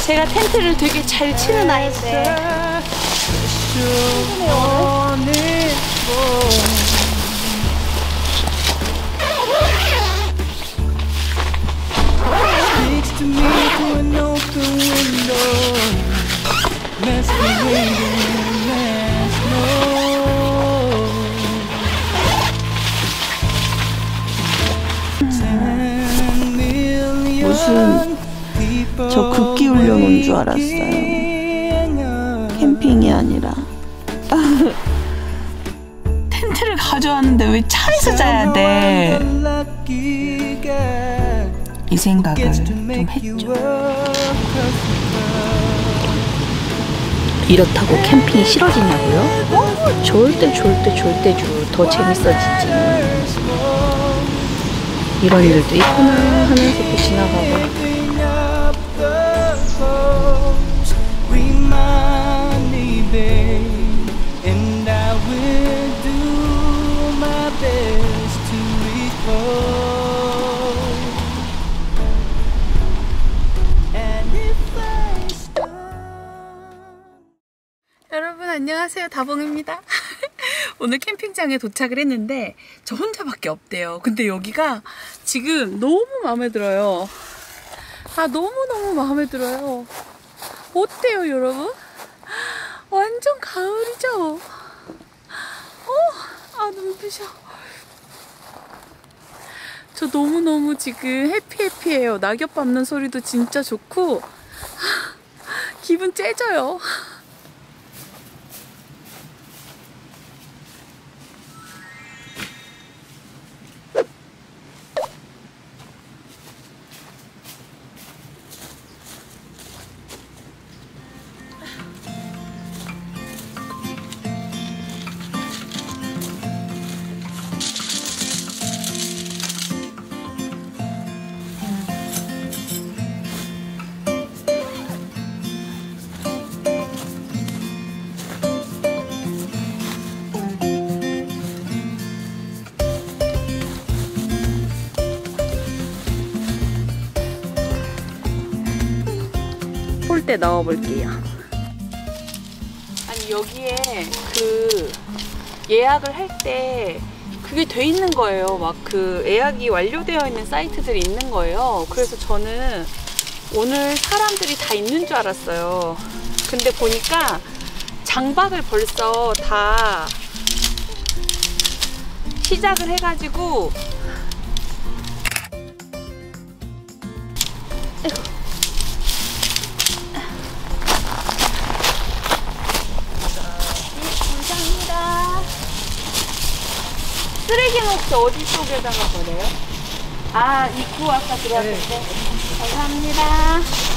제가 텐트를 되게 잘 치는 아이인데 무슨 저 극기 훈련 온 줄 알았어요. 캠핑이 아니라. 텐트를 가져왔는데 왜 차에서 자야 돼? 이 생각을 좀 했죠. 이렇다고 캠핑이 싫어지냐고요? 절대 더 재밌어지지. 이런 일도 있구나 하면서 또 지나가고. 여러분 안녕하세요, 다봉입니다. 오늘 캠핑장에 도착을 했는데 저 혼자밖에 없대요. 근데 여기가 지금 너무 마음에 들어요. 너무너무 마음에 들어요. 어때요 여러분? 완전 가을이죠? 눈부셔. 저 너무너무 지금 해피해요. 낙엽 밟는 소리도 진짜 좋고 기분 째져요. 폴대 넣어볼게요. 아니 여기에 그 예약을 할 때 그게 돼 있는 거예요. 막 그 예약이 완료되어 있는 사이트들이 있는 거예요. 그래서 저는 오늘 사람들이 다 있는 줄 알았어요. 근데 보니까 장박을 벌써 다 시작을 해가지고 감사합니다. 쓰레기는 혹시 어디 쪽에다가 버려요? 입구 아까 들어왔을 때. 네. 감사합니다.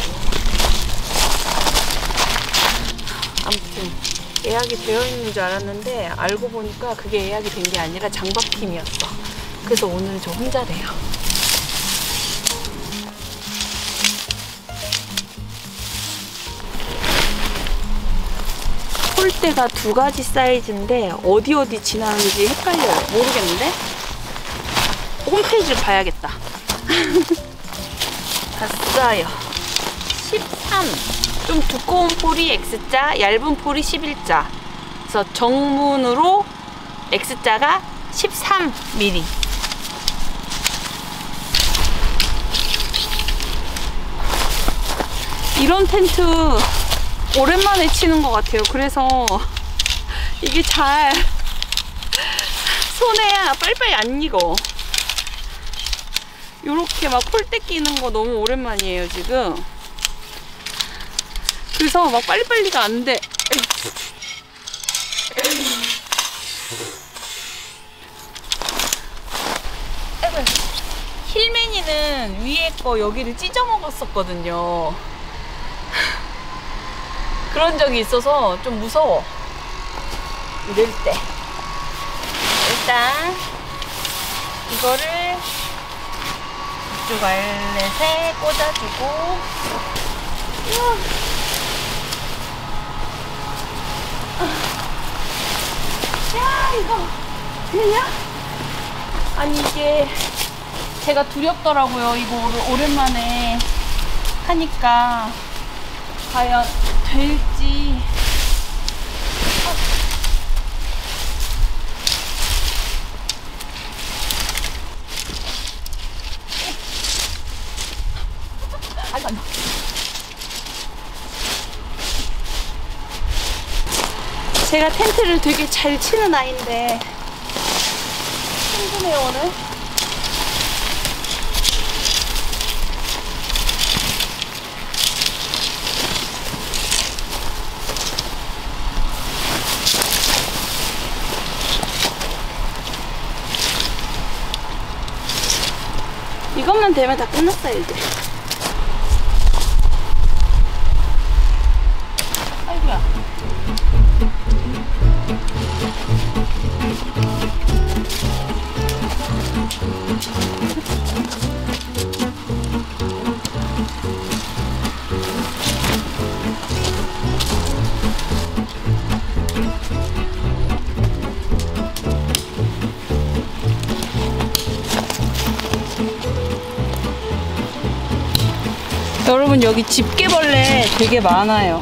아무튼 예약이 되어 있는 줄 알았는데 알고 보니까 그게 예약이 된 게 아니라 장박팀이었어. 그래서 오늘 저 혼자래요. 폴대가 두 가지 사이즈인데 어디 지나는지 헷갈려요. 모르겠는데? 홈페이지를 봐야겠다. 봤어요. 13. 좀 두꺼운 폴이 X자, 얇은 폴이 11자. 그래서 정문으로 X자가 13mm. 이런 텐트 오랜만에 치는 것 같아요. 그래서 이게 잘 손에 빨리빨리 안 익어. 요렇게 막 폴대 끼는 거 너무 오랜만이에요 지금. 그래서 막 빨리빨리가 안 돼. 힐맨이는 위에 거 여기를 찢어 먹었었거든요. 그런 적이 있어서 좀 무서워. 이럴 때 일단 이거를 이쪽 알렛에 꽂아주고, 야 이거 되냐? 아니 이게 제가 두렵더라고요. 이거 오랜만에 하니까 과연 될지. 제가 텐트를 되게 잘 치는 아이인데 힘드네요 오늘. 이것만 되면 다 끝났어요 이제. 아이고야. 여러분 여기 집게벌레 되게 많아요.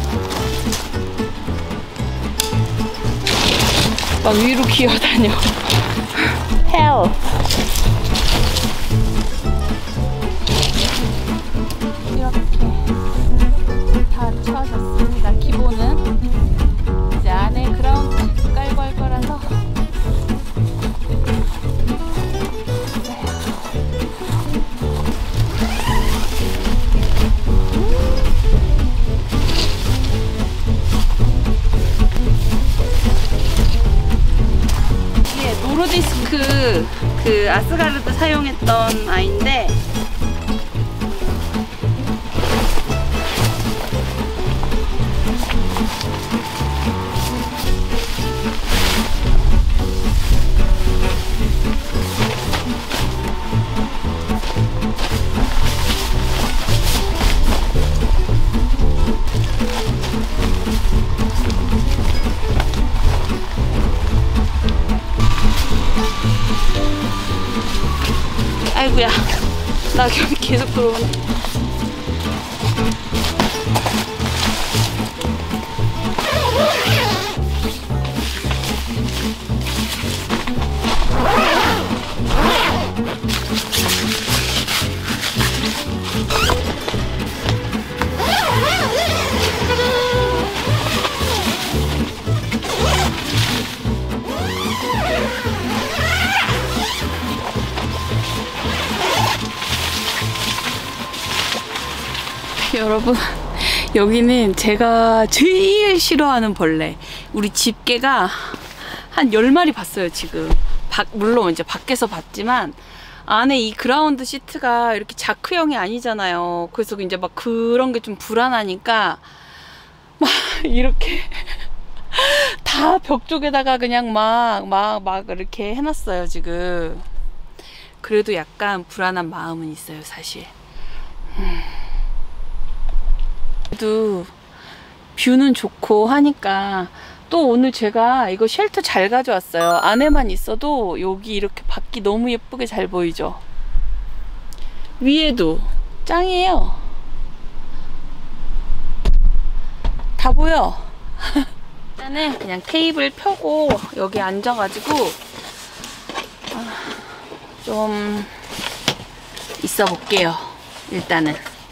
막 위로 기어다녀. Hell. 이렇게 다 쳐졌습니다. 기본은 이제 안에 그라운드 시트 깔고 할 거라서. 노르디스크 그 아스가르드 사용했던 아이인데 아이고야, 낙엽이 계속 들어오네. 여러분 여기는 제가 제일 싫어하는 벌레, 우리 집게가 한 10마리 봤어요 지금. 물론 이제 밖에서 봤지만 안에 이 그라운드 시트가 이렇게 자크형이 아니잖아요. 그래서 이제 막 그런 게 좀 불안하니까 막 이렇게 다 벽 쪽에다가 그냥 막 이렇게 해놨어요 지금. 그래도 약간 불안한 마음은 있어요 사실. 그래도 뷰는 좋고 하니까. 또 오늘 제가 이거 쉘터 잘 가져왔어요. 안에만 있어도 여기 이렇게 밖이 너무 예쁘게 잘 보이죠. 위에도 짱이에요. 다 보여. 일단은 그냥 테이블 펴고 여기 앉아가지고 좀 있어 볼게요. 일단은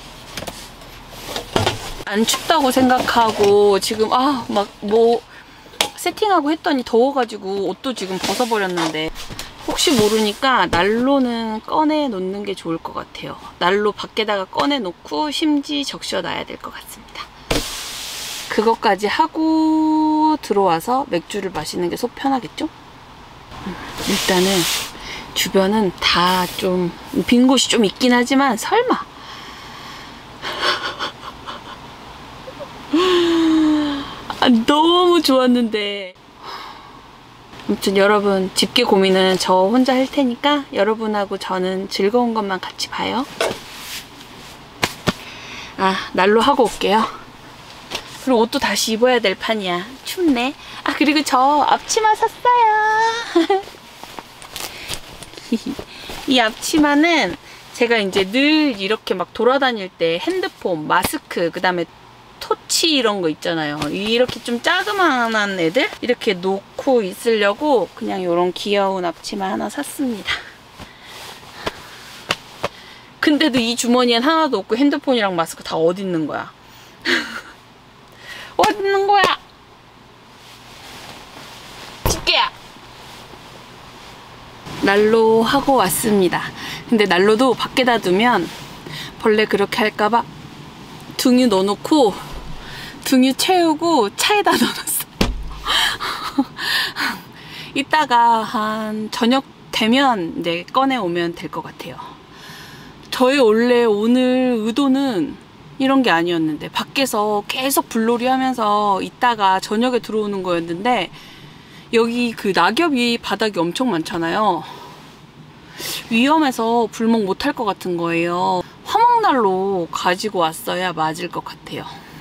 안 춥다고 생각하고 지금 막 뭐 세팅하고 했더니 더워가지고 옷도 지금 벗어버렸는데, 혹시 모르니까 난로는 꺼내 놓는 게 좋을 것 같아요. 난로 밖에다가 꺼내 놓고 심지 적셔 놔야 될 것 같습니다. 그것까지 하고 들어와서 맥주를 마시는 게 속 편하겠죠? 일단은 주변은 다 좀 빈 곳이 좀 있긴 하지만 설마 너무 좋았는데. 아무튼 여러분 집게 고민은 저 혼자 할 테니까 여러분하고 저는 즐거운 것만 같이 봐요. 난로 하고 올게요. 그리고 옷도 다시 입어야 될 판이야. 춥네. 그리고 저 앞치마 샀어요. 이 앞치마는 제가 이제 늘 이렇게 막 돌아다닐 때 핸드폰, 마스크, 그 다음에 납치 이런 거 있잖아요. 이렇게 좀 자그마한 애들 이렇게 놓고 있으려고 그냥 이런 귀여운 납치만 하나 샀습니다. 근데도 이 주머니엔 하나도 없고 핸드폰이랑 마스크 다 어디 있는 거야? 어디 있는 거야? 집게야! 난로 하고 왔습니다. 근데 난로도 밖에다 두면 벌레 그렇게 할까봐 등유 넣어놓고 등유 채우고 차에다 넣어놨어. 이따가 한 저녁 되면 이제 꺼내오면 될 것 같아요. 저의 원래 오늘 의도는 이런 게 아니었는데 밖에서 계속 불놀이 하면서 있다가 저녁에 들어오는 거였는데 여기 그 낙엽이 바닥이 엄청 많잖아요. 위험해서 불멍 못할 것 같은 거예요. 화목난로 가지고 왔어야 맞을 것 같아요.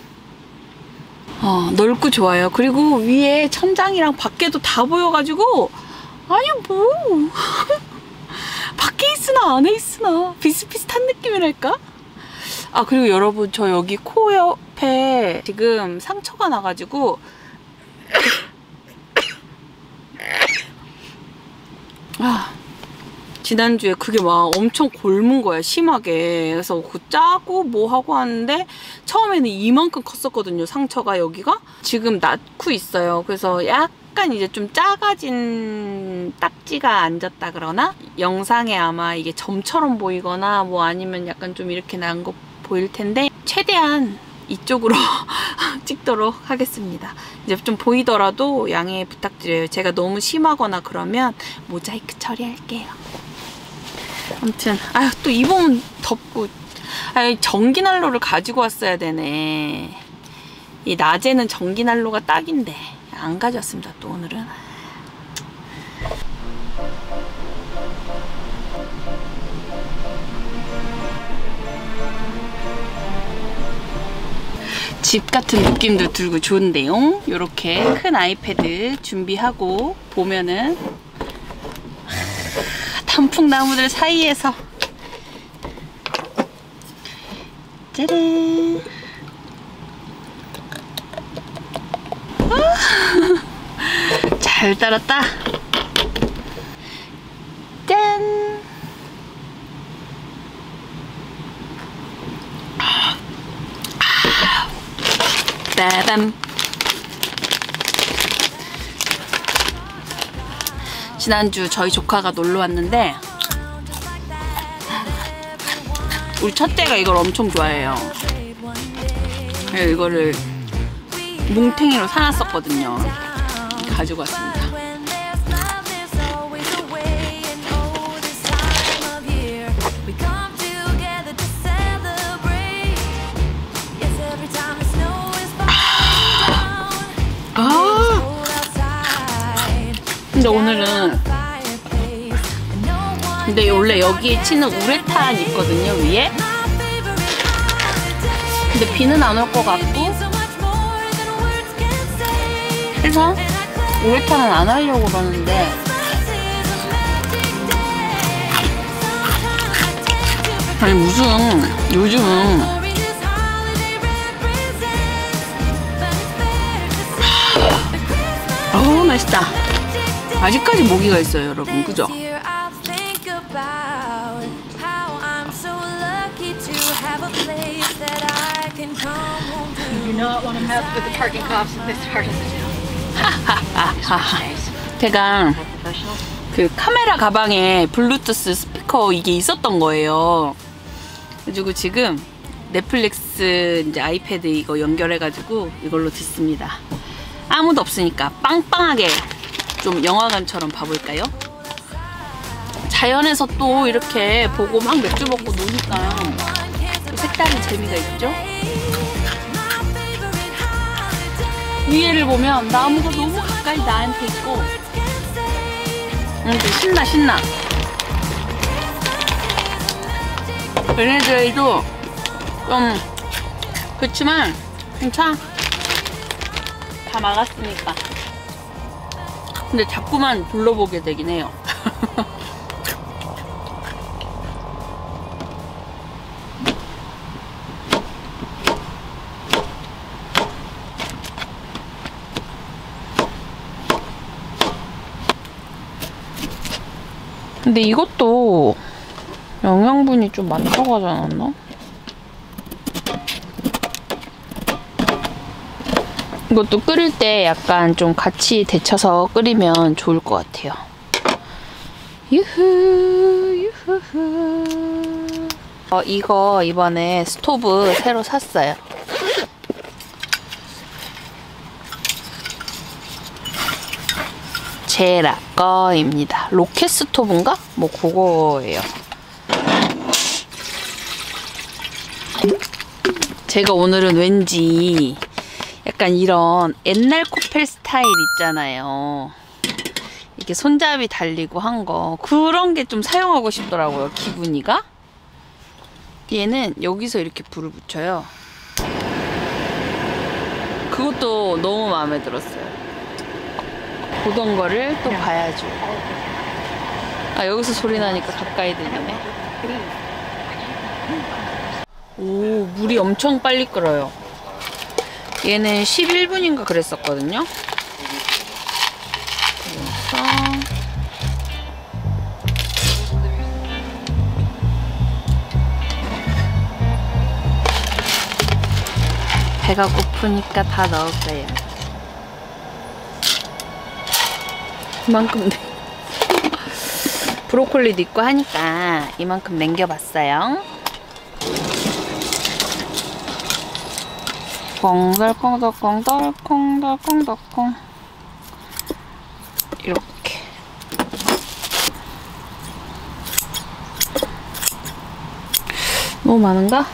넓고 좋아요. 그리고 위에 천장이랑 밖에도 다 보여가지고 아니 뭐 밖에 있으나 안에 있으나 비슷비슷한 느낌이랄까? 아 그리고 여러분 저 여기 코 옆에 지금 상처가 나가지고 지난주에 그게 막 엄청 곪은 거야, 심하게. 그래서 그 짜고 뭐 하고 하는데 처음에는 이만큼 컸었거든요, 상처가 여기가. 지금 낳고 있어요. 그래서 약간 이제 좀 작아진 딱지가 앉았다 그러나? 영상에 아마 이게 점처럼 보이거나 뭐 아니면 약간 좀 이렇게 난 거 보일 텐데 최대한 이쪽으로 찍도록 하겠습니다. 이제 좀 보이더라도 양해 부탁드려요. 제가 너무 심하거나 그러면 모자이크 처리할게요. 아무튼 아유 또 이 몸은 덥고 아유 전기난로를 가지고 왔어야 되네. 이 낮에는 전기난로가 딱인데 안 가져왔습니다. 또 오늘은 집 같은 느낌도 들고 좋은데요. 이렇게 큰 아이패드 준비하고 보면은 단풍나무들 사이에서 짜란 잘 따랐다. 짠 빠밤. 지난주 저희 조카가 놀러 왔는데 우리 첫째가 이걸 엄청 좋아해요. 그래서 이거를 뭉탱이로 사놨었거든요. 가지고 왔습니다. 근데 오늘은 원래 여기에 치는 우레탄 있거든요, 위에. 근데 비는 안 올 것 같고 그래서 우레탄은 안 하려고 그러는데 아니 무슨 요즘은 맛있다. 아직까지 모기가 있어요, 여러분. 그죠? 제가 그 카메라 가방에 블루투스 스피커 이게 있었던 거예요. 그래가지고 지금 넷플릭스 이제 아이패드 이거 연결해가지고 이걸로 듣습니다. 아무도 없으니까 빵빵하게 좀 영화관처럼 봐볼까요? 자연에서 또 이렇게 보고 막 맥주 먹고 노니까 또 색다른 재미가 있죠? 위에를 보면 나무가 너무 가까이 나한테 있고 신나. 얘네들도 좀 그렇지만 괜찮아. 다 막았으니까. 근데 자꾸만 둘러보게 되긴 해요. 근데 이것도 영양분이 좀 많다고 하지 않았나? 이것도 끓일 때 약간 좀 같이 데쳐서 끓이면 좋을 것 같아요. 유후 유후후. 이거 이번에 스토브 새로 샀어요. 제라 거입니다. 로켓 스토브인가? 뭐 그거예요. 제가 오늘은 왠지 약간 이런 옛날 코펠 스타일 있잖아요. 이렇게 손잡이 달리고 한 거, 그런 게 좀 사용하고 싶더라고요, 기분이가. 얘는 여기서 이렇게 불을 붙여요. 그것도 너무 마음에 들었어요. 보던 거를 또 봐야죠. 아, 여기서 소리 나니까 가까이 들리네. 오, 물이 엄청 빨리 끓어요. 얘는 11분인가 그랬었거든요. 그래서 배가 고프니까 다 넣을 거예요. 이만큼 브로콜리도 있고 하니까 이만큼 남겨봤어요. 콩달콩달콩달콩달콩달콩 이렇게. 너무 많은가?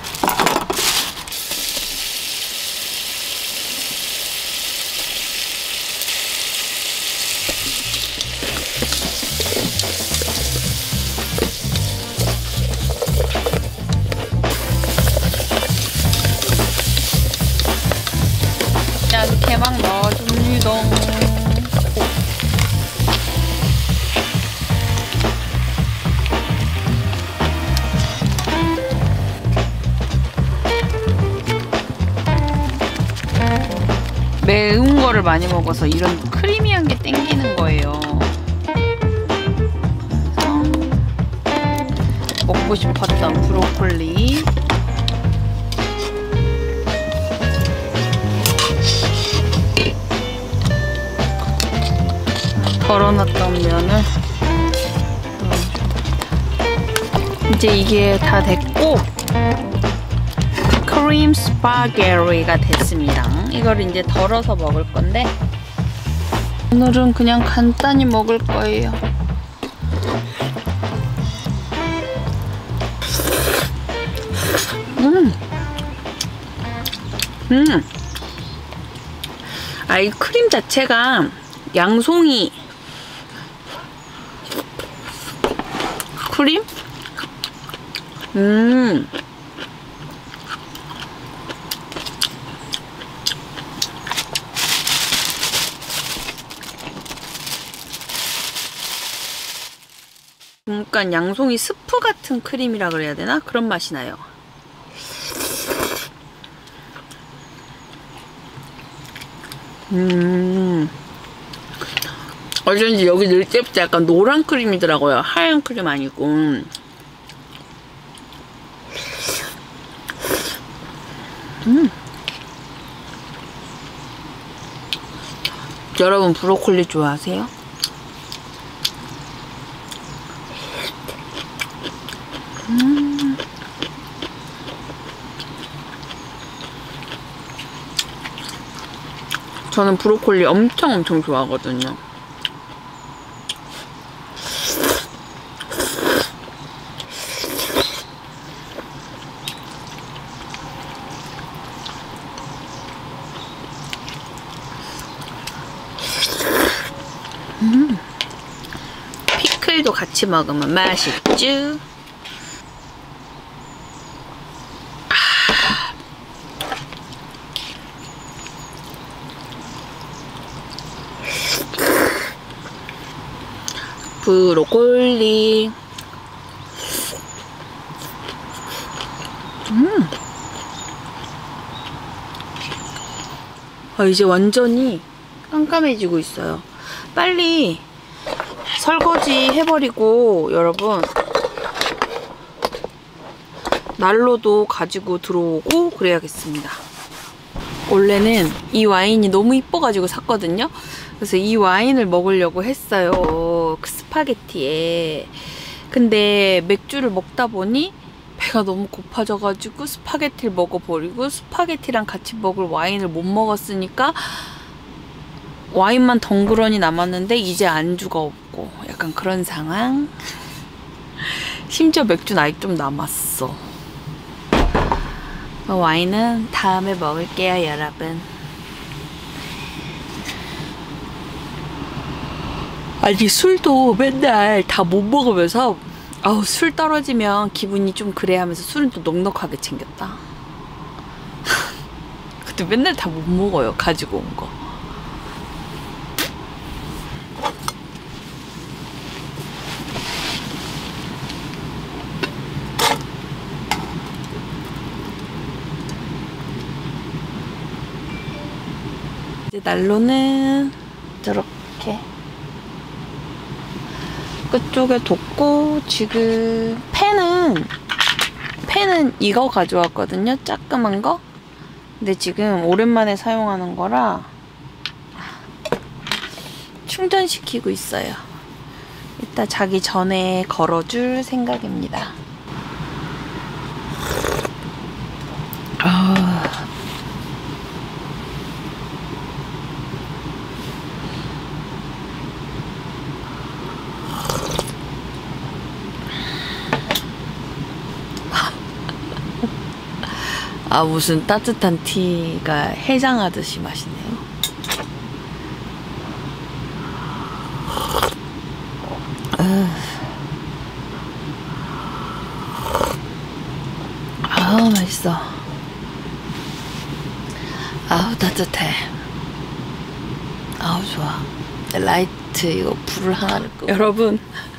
이렇게 막 넣어줍니다. 매운 거를 많이 먹어서 이런 크리미한 게 땡기는 거예요. 그래서 먹고 싶었던 브로콜리. 덜어놨던 면을 이제 이게 다 됐고 크림 스파게티가 됐습니다. 이걸 이제 덜어서 먹을 건데 오늘은 그냥 간단히 먹을 거예요. 아, 이 크림 자체가 양송이 크림? 그러니까 양송이 스프 같은 크림이라 그래야 되나? 그런 맛이 나요. 어쩐지 여기 넣을 때부터 약간 노란 크림이더라고요. 하얀 크림 아니고. 여러분 브로콜리 좋아하세요? 저는 브로콜리 엄청 좋아하거든요. 피클도 같이 먹으면 맛있죠? 브로콜리. 이제 완전히 깜깜해지고 있어요. 빨리 설거지 해버리고 여러분 난로도 가지고 들어오고 그래야겠습니다. 원래는 이 와인이 너무 이뻐가지고 샀거든요. 그래서 이 와인을 먹으려고 했어요. 그 스파게티에. 근데 맥주를 먹다 보니 배가 너무 고파져가지고 스파게티를 먹어버리고 스파게티랑 같이 먹을 와인을 못 먹었으니까 와인만 덩그러니 남았는데 이제 안주가 없고 약간 그런 상황. 심지어 맥주는 아직 좀 남았어. 와인은 다음에 먹을게요, 여러분. 아니 술도 맨날 다 못 먹으면서 아우 술 떨어지면 기분이 좀 그래 하면서 술은 또 넉넉하게 챙겼다. 근데 맨날 다 못 먹어요, 가지고 온 거. 이제 난로는 저렇게 끝쪽에 뒀고, 지금 팬은 이거 가져왔거든요, 작그만 거. 근데 지금 오랜만에 사용하는 거라 충전시키고 있어요. 이따 자기 전에 걸어줄 생각입니다. 무슨 따뜻한 티가 해장하듯이 마시네요. 맛있어. 따뜻해. 좋아. 라이트 이거 불을 하나를 끄고. 여러분,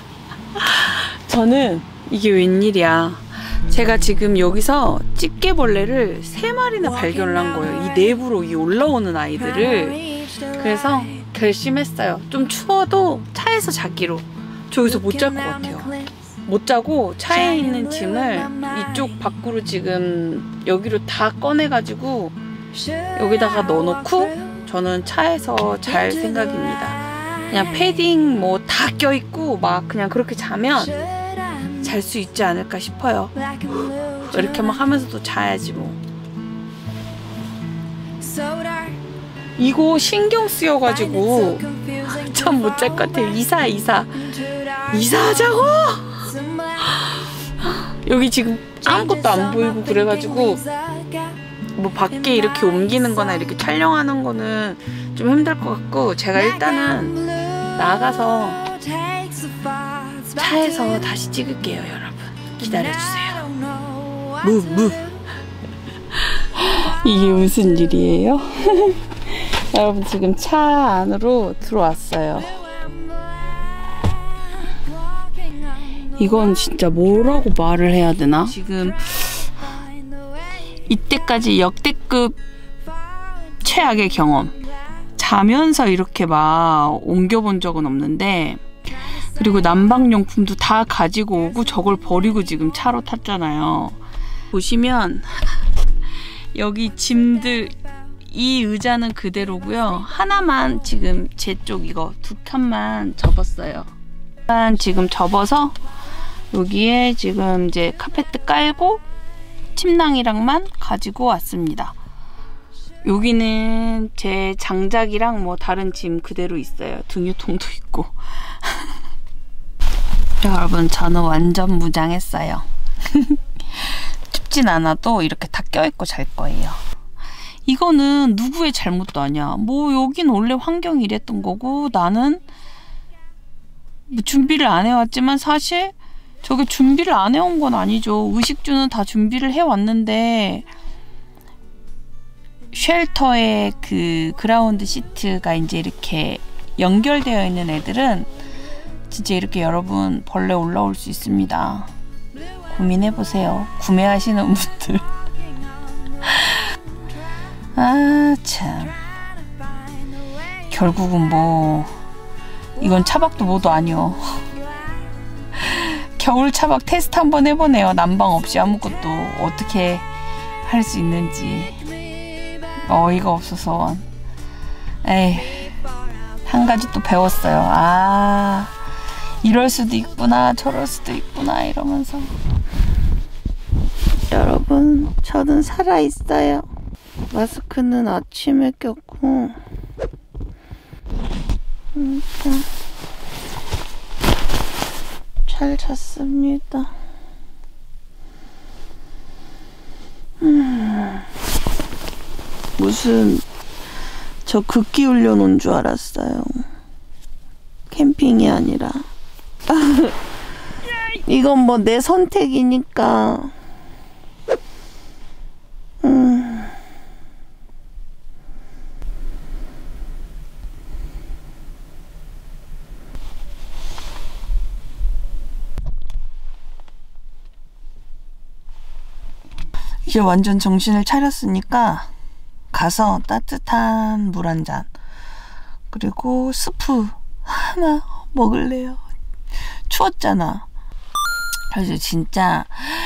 저는 이게 웬일이야. 제가 지금 여기서 집게벌레를 3마리나 발견을 한 거예요. 이 내부로 올라오는 아이들을. 그래서 결심했어요. 좀 추워도 차에서 자기로. 저 여기서 못 잘 것 같아요. 못 자고 차에 있는 짐을 이쪽 밖으로 지금 여기로 다 꺼내가지고 여기다가 넣어놓고 저는 차에서 잘 생각입니다. 그냥 패딩 뭐 다 껴있고 막 그냥 그렇게 자면 잘 수 있지 않을까 싶어요. 이렇게 막 하면서도 자야지 뭐. 이거 신경 쓰여가지고 참 못 잘 것 같아요. 이사하자고! 여기 지금 아무것도 안 보이고 그래가지고 뭐 밖에 이렇게 옮기는 거나 이렇게 촬영하는 거는 좀 힘들 것 같고, 제가 일단은 나가서 차에서 다시 찍을게요. 여러분 기다려주세요. 이게 무슨 일이에요? 여러분 지금 차 안으로 들어왔어요. 이건 진짜 뭐라고 말을 해야 되나? 지금 이때까지 역대급 최악의 경험. 자면서 이렇게 막 옮겨본 적은 없는데, 그리고 난방용품도 다 가지고 오고 저걸 버리고 지금 차로 탔잖아요. 보시면 여기 짐들, 이 의자는 그대로고요. 하나만 지금 제 쪽 이거 2칸만 접었어요. 지금 접어서 여기에 지금 이제 카페트 깔고 침낭이랑만 가지고 왔습니다. 여기는 제 장작이랑 뭐 다른 짐 그대로 있어요. 등유통도 있고. 여러분 저는 완전 무장했어요. 춥진 않아도 이렇게 다 껴입고 잘 거예요. 이거는 누구의 잘못도 아니야. 뭐 여긴 원래 환경이 이랬던 거고, 나는 뭐 준비를 안 해왔지만 사실 저게 준비를 안 해온 건 아니죠. 의식주는 다 준비를 해왔는데 쉘터에 그 그라운드 시트가 이제 이렇게 연결되어 있는 애들은 진짜 이렇게 여러분 벌레 올라올 수 있습니다. 고민해보세요. 구매하시는 분들. 참. 결국은 뭐 이건 차박도 뭐도 아니요. 겨울 차박 테스트 한번 해보네요. 난방 없이 아무것도 어떻게 할 수 있는지. 어이가 없어서. 에이, 한 가지 또 배웠어요. 아, 이럴 수도 있구나, 저럴 수도 있구나 이러면서. 여러분, 저는 살아있어요. 마스크는 아침에 꼈고 잘 잤습니다. 무슨 저 극기 훈련 온 줄 알았어요. 캠핑이 아니라. 이건 뭐 내 선택이니까. 이제 완전 정신을 차렸으니까 가서 따뜻한 물 한 잔 그리고 스프 하나 먹을래요. 추웠잖아. 그래서 진짜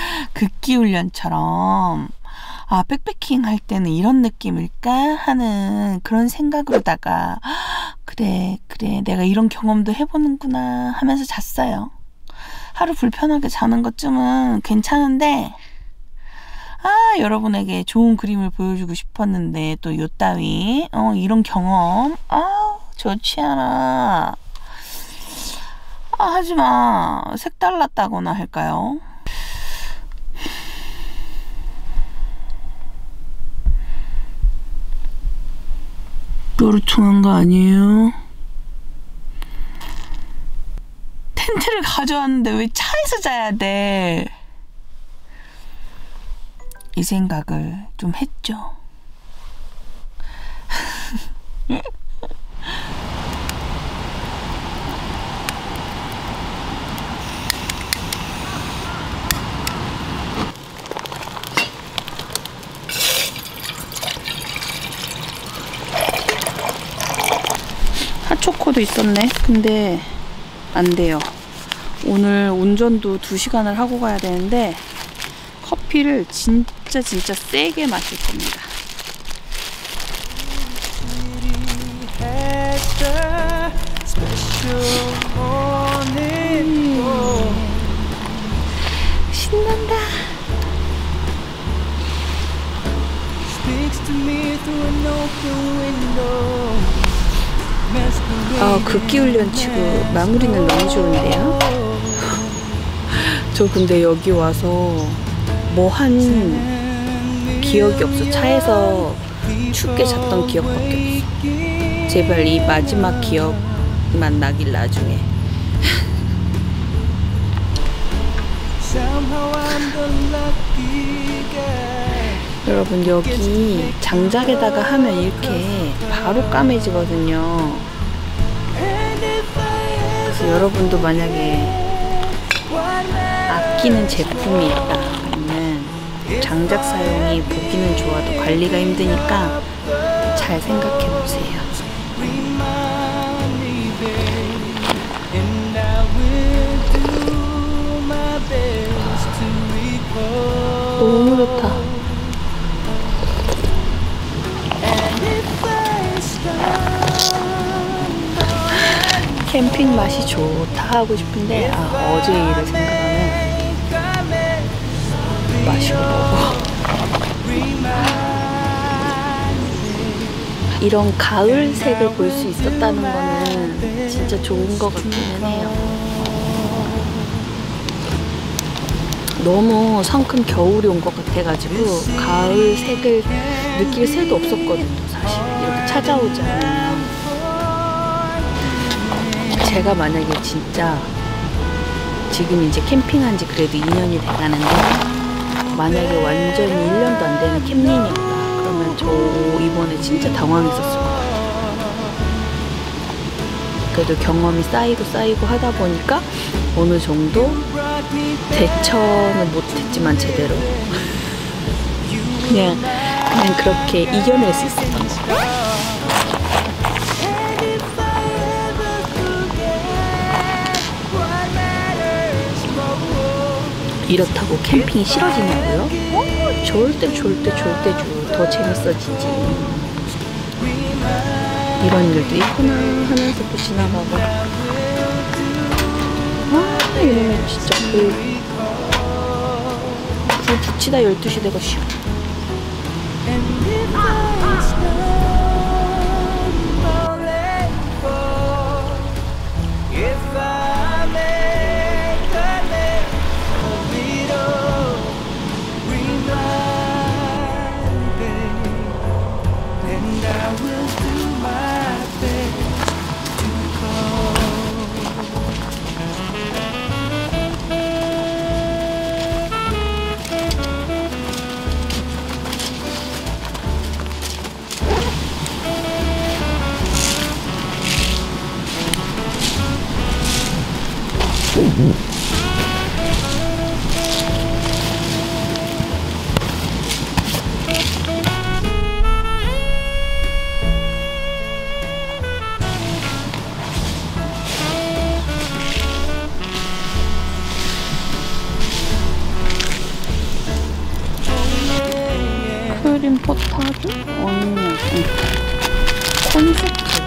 극기훈련처럼 아, 백패킹 할 때는 이런 느낌일까 하는 그런 생각으로다가 그래 내가 이런 경험도 해보는구나 하면서 잤어요. 하루 불편하게 자는 것쯤은 괜찮은데 아, 여러분에게 좋은 그림을 보여주고 싶었는데 또 요따위 이런 경험 좋지 않아. 하지마. 색달랐다거나 할까요? 뾰루퉁한 거 아니에요? 텐트를 가져왔는데 왜 차에서 자야 돼? 이 생각을 좀 했죠. 핫초코도 있었네. 근데 안 돼요. 오늘 운전도 2시간을 하고 가야 되는데 커피를 진짜 세게 마실 겁니다. 신난다. 극기훈련 치고 마무리는 너무 좋은데요? 저 근데 여기 와서 뭐 한 기억이 없어. 차에서 춥게 잤던 기억밖에 없어. 제발 이 마지막 기억만 나길 나중에. 여러분, 여기 장작에다가 하면 이렇게 바로 까매지거든요. 그래서 여러분도 만약에 아끼는 제품이 있다 그러면 장작 사용이 보기는 좋아도 관리가 힘드니까 잘 생각해 보세요. 너무 좋다. 캠핑 맛이 좋다 하고 싶은데 어제 일을 생각하면 맛이 없고. 이런 가을 색을 볼 수 있었다는 거는 진짜 좋은 것 같기는 해요. 너무 성큼 겨울이 온 것 같아가지고 가을 색을 느낄 새도 없었거든요. 사실 이렇게 찾아오지 않으면. 제가 만약에 진짜 지금 이제 캠핑한 지 그래도 2년이 돼가는데 만약에 완전히 1년도 안 되는 캠린이었다 그러면 저 이번에 진짜 당황했었을 것 같아요. 그래도 경험이 쌓이고 하다 보니까 어느 정도 대처는 못했지만 제대로 그냥 그렇게 이겨낼 수 있었던 것 같아요. 이렇다고 캠핑이 싫어지냐고요? 절대 더 재밌어지지. 이런 일도 있구나 하면서 또 지나가고. 이놈의 진짜 불 붙이다 12시 내가 쉬어. 크림 포타드, 어니언, 콘셉트.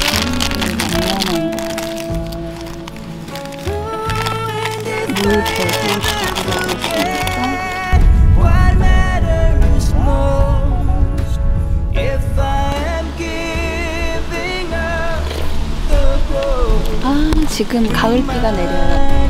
물 배고 싶으라고 했으니까. 아, 지금 가을비가 내려요.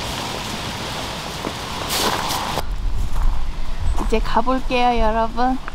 이제 가볼게요, 여러분.